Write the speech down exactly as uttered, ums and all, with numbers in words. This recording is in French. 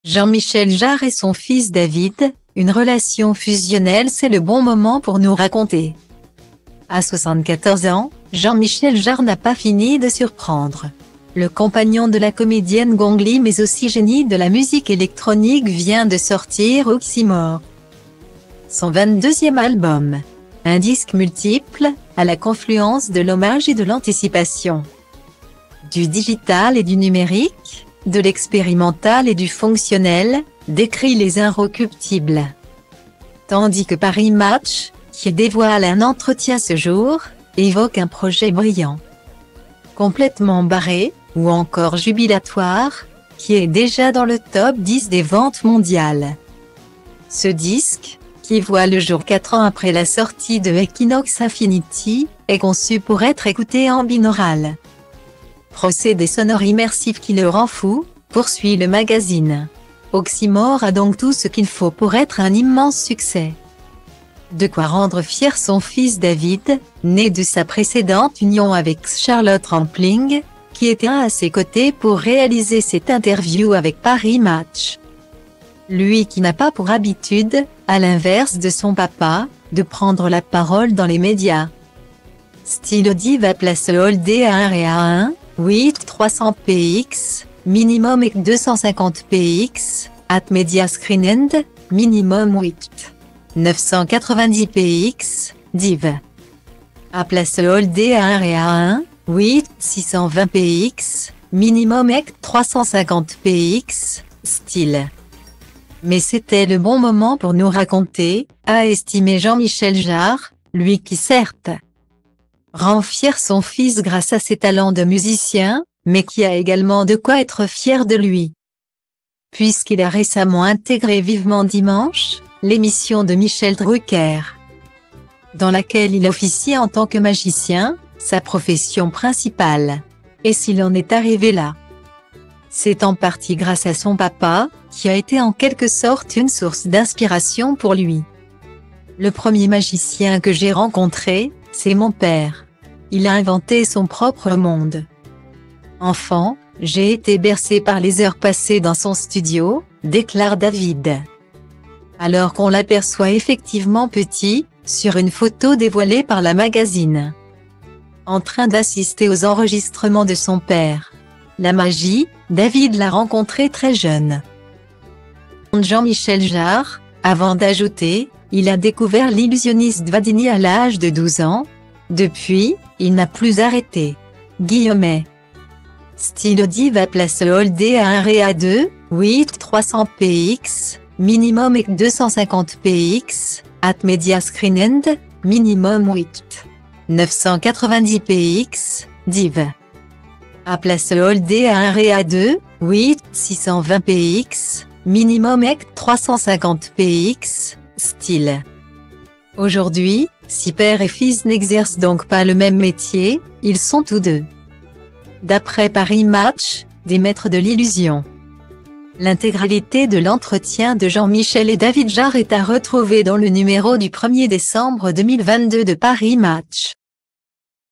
Jean-Michel Jarre et son fils David, une relation fusionnelle, c'est le bon moment pour nous raconter. À soixante-quatorze ans, Jean-Michel Jarre n'a pas fini de surprendre. Le compagnon de la comédienne Gong Li mais aussi génie de la musique électronique vient de sortir Oxymore. Son vingt-deuxième album. Un disque multiple, à la confluence de l'hommage et de l'anticipation. Du digital et du numérique, de l'expérimental et du fonctionnel, décrit les inrecuptibles. Tandis que Paris Match, qui dévoile un entretien ce jour, évoque un projet brillant. Complètement barré, ou encore jubilatoire, qui est déjà dans le top dix des ventes mondiales. Ce disque, qui voit le jour quatre ans après la sortie de Equinox Infinity, est conçu pour être écouté en binaural. Procédé sonore immersif qui le rend fou, poursuit le magazine. Oxymore a donc tout ce qu'il faut pour être un immense succès. De quoi rendre fier son fils David, né de sa précédente union avec Charlotte Rampling, qui était à ses côtés pour réaliser cette interview avec Paris Match. Lui qui n'a pas pour habitude, à l'inverse de son papa, de prendre la parole dans les médias. Style Diva place Holdé à un et à un, huit trois cents p x, minimum et deux cent cinquante p x, at media screen end, minimum huit neuf cent quatre-vingt-dix p x, div. À place Holdé à un et à un, huit six cent vingt p x, minimum et trois cent cinquante p x, style. Mais c'était le bon moment pour nous raconter, a estimé Jean-Michel Jarre, lui qui certes rend fier son fils grâce à ses talents de musicien, mais qui a également de quoi être fier de lui. Puisqu'il a récemment intégré Vivement Dimanche, l'émission de Michel Drucker, dans laquelle il officie en tant que magicien, sa profession principale. Et s'il en est arrivé là, c'est en partie grâce à son papa, qui a été en quelque sorte une source d'inspiration pour lui. Le premier magicien que j'ai rencontré, c'est mon père. Il a inventé son propre monde. Enfant, j'ai été bercé par les heures passées dans son studio, déclare David. Alors qu'on l'aperçoit effectivement petit, sur une photo dévoilée par la magazine, en train d'assister aux enregistrements de son père. La magie, David l'a rencontré très jeune. Jean-Michel Jarre, avant d'ajouter, il a découvert l'illusionniste Vadini à l'âge de douze ans. Depuis, il n'a plus arrêté. Guillemet. Style Diva place Holdé à un et à deux, huit trois cents p x, minimum et deux cent cinquante p x, at media screen end, minimum huit neuf cent quatre-vingt-dix p x, div. À place Holdé à un et à deux, huit six cent vingt p x, minimum et trois cent cinquante p x, style. Aujourd'hui, si père et fils n'exercent donc pas le même métier, ils sont tous deux, d'après Paris Match, des maîtres de l'illusion. L'intégralité de l'entretien de Jean-Michel et David Jarre est à retrouver dans le numéro du premier décembre deux mille vingt-deux de Paris Match.